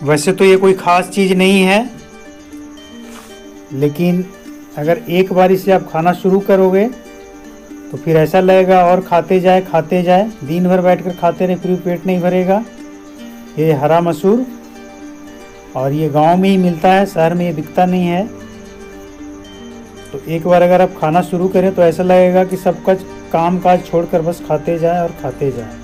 वैसे तो ये कोई ख़ास चीज़ नहीं है, लेकिन अगर एक बार इसे आप खाना शुरू करोगे तो फिर ऐसा लगेगा और खाते जाए, दिन भर बैठकर खाते रहे, फिर पेट नहीं भरेगा। ये हरा मसूर, और ये गांव में ही मिलता है, शहर में ये बिकता नहीं है। तो एक बार अगर आप खाना शुरू करें तो ऐसा लगेगा कि सब कुछ काम काज छोड़कर बस खाते जाएं और खाते जाएं।